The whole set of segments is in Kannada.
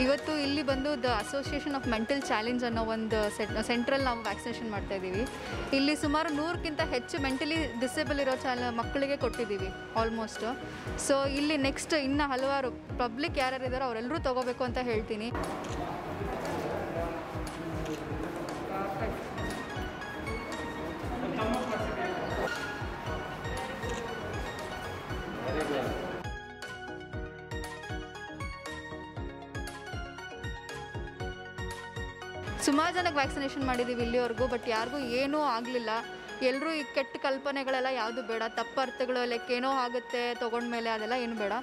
ಇವತ್ತು ಇಲ್ಲಿ ಬಂದು the association of mental challenge ಅನ್ನೋ ಒಂದು ಸೆಂಟ್ರಲ್ಲಿ ನಾವು ವ್ಯಾಕ್ಸಿನೇಷನ್ ಮಾಡ್ತಾ ಇದ್ದೀವಿ. ಇಲ್ಲಿ ಸುಮಾರು 100ಕ್ಕಿಂತ ಹೆಚ್ಚು ಮೆಂಟಲಿ ಡಿಸೇಬಲ್ ಇರೋ ಮಕ್ಕಳಿಗೆ ಕೊಟ್ಟಿದ್ದೀವಿ ಆಲ್ಮೋಸ್ಟ್. ಸೊ ಇಲ್ಲಿ ನೆಕ್ಸ್ಟ್ ಇನ್ನು ಹಲವಾರು ಪಬ್ಲಿಕ್ ಯಾರ್ಯಾರು ಇದ್ದಾರೋ ಅವರೆಲ್ಲರೂ ತೊಗೋಬೇಕು ಅಂತ ಹೇಳ್ತೀನಿ. ಸುಮಾರು ಜನಕ್ಕೆ ವ್ಯಾಕ್ಸಿನೇಷನ್ ಮಾಡಿದ್ದೀವಿ ಇಲ್ಲಿವರೆಗೂ, ಬಟ್ ಯಾರಿಗೂ ಏನೂ ಆಗಲಿಲ್ಲ. ಎಲ್ಲರೂ ಈ ಕೆಟ್ಟ ಕಲ್ಪನೆಗಳೆಲ್ಲ ಯಾವುದು ಬೇಡ, ತಪ್ಪು ಅರ್ಥಗಳು ಲೈಕ್ ಏನೋ ಆಗುತ್ತೆ ತೊಗೊಂಡ್ಮೇಲೆ ಅದೆಲ್ಲ ಏನು ಬೇಡ.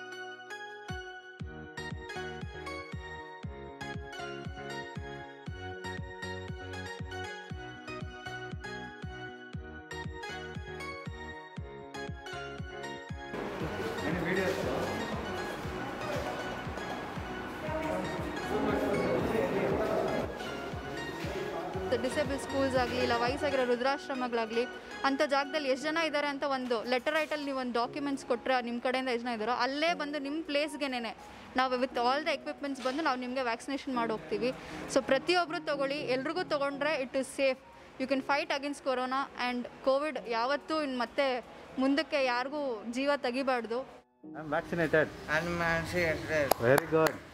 ಡಿಸೇಬಲ್ ಸ್ಕೂಲ್ಸ್ ಆಗಲಿ ಇಲ್ಲ ವಯಸ್ಸಾಗಿರೋ ವೃದ್ಧಾಶ್ರಮಗಳಾಗಲಿ ಅಂಥ ಜಾಗದಲ್ಲಿ ಎಷ್ಟು ಜನ ಇದ್ದಾರೆ ಅಂತ ಒಂದು ಲೆಟರ್ ರೈಟಲ್ಲಿ ನೀವು ಒಂದು ಡಾಕ್ಯುಮೆಂಟ್ಸ್ ಕೊಟ್ಟರೆ ನಿಮ್ಮ ಕಡೆಯಿಂದ ಎಷ್ಟು ಜನ ಇದ್ದಾರೋ ಅಲ್ಲೇ ಬಂದು ನಿಮ್ಮ ಪ್ಲೇಸ್ಗೆನೇ ನಾವು ವಿತ್ ಆಲ್ ದ ಎಕ್ವಿಪ್ಮೆಂಟ್ಸ್ ಬಂದು ನಾವು ನಿಮಗೆ ವ್ಯಾಕ್ಸಿನೇಷನ್ ಮಾಡಿ ಹೋಗ್ತೀವಿ. ಸೊ ಪ್ರತಿಯೊಬ್ಬರು ತೊಗೊಳ್ಳಿ, ಎಲ್ರಿಗೂ ತೊಗೊಂಡ್ರೆ it is safe. You can fight against corona and covid ಯಾವತ್ತೂ ಮತ್ತೆ ಮುಂದಕ್ಕೆ ಯಾರಿಗೂ ಜೀವ ತೆಗಿಬಾರ್ದು. I'm vaccinated. Very good.